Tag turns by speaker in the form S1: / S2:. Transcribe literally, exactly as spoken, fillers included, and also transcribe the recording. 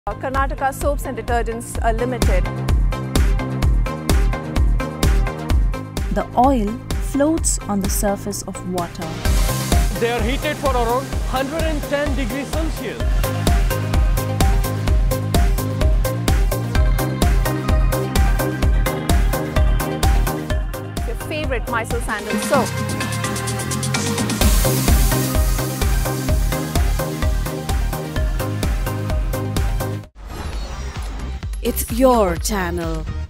S1: Karnataka Soaps and Detergents are limited.
S2: The oil floats on the surface of water.
S3: They are heated for around one hundred ten degrees Celsius.
S1: Your favorite Mysore Sandal Soap.
S4: It's your channel.